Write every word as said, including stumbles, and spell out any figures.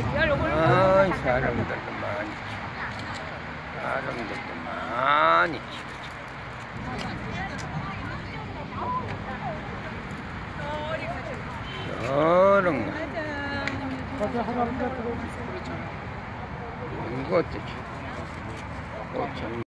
아이, 사람들도 많이 치. 사람들도 많이 치. 저런 거. 이것도 치. 어, 참.